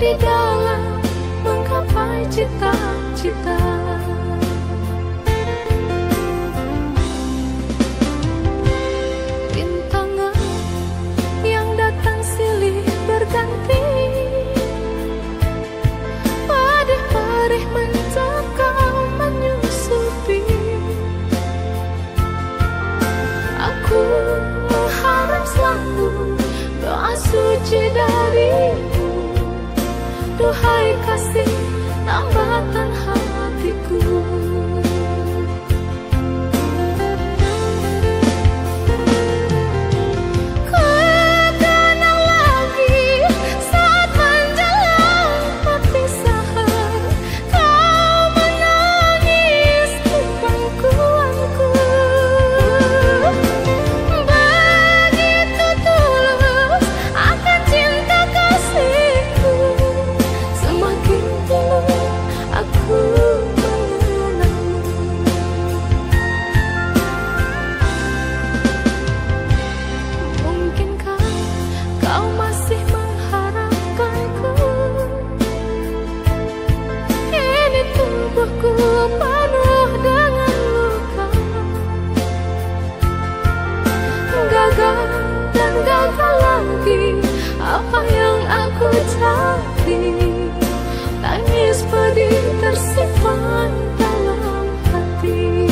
di dalam menggapai cita-cita. Rintangan yang datang silih berganti, padih-padih mencekam menyusupi. Aku mengharap selalu doa suci darimu, duhai kasih tambatan hatiku. Kekenang lagi saat menjelang perpisahan, kau menangis di pangkuanku. Begitu tulus akan cinta kasihku, semakin tulus aku mengenangmu. Mungkinkah kau masih mengharapkanku? Kini tubuhku penuh dengan luka, gagal dan gagal lagi apa yang aku cari. Tangis pedih tersimpan dalam hati.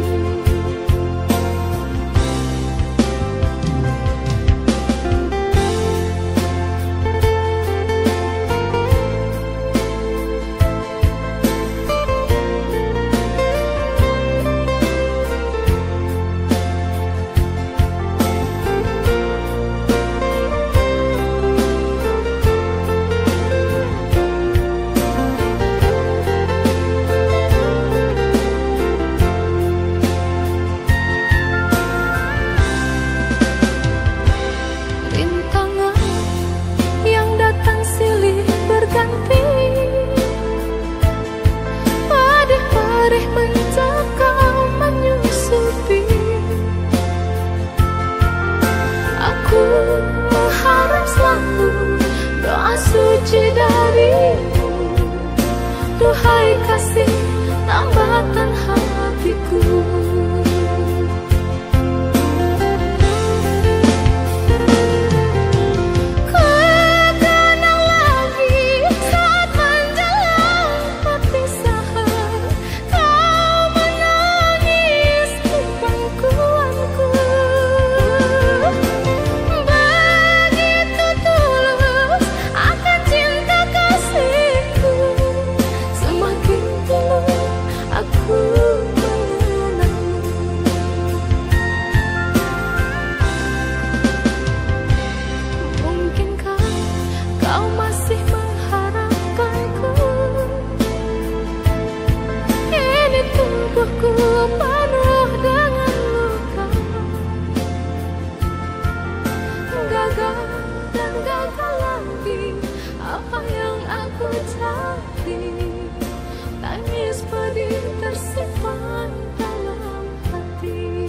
Rintangan yang datang silih berganti, padih-padih mencekam menyusupi. Aku mengharap selalu doa suci darimu, duhai kasih tambatan hatiku. Kekenang lagi saat menjelang perpisahan, kau menangis di pangkuanku. Begitu tulus akan cinta kasihku, semakin tulus aku mengenangmu. Mungkinkah kau masih mengharapkanku? Kini tubuhku penuh dengan luka, gagal dan gagal lagi apa yang aku cari. Tangis pedih tersimpan dalam hati.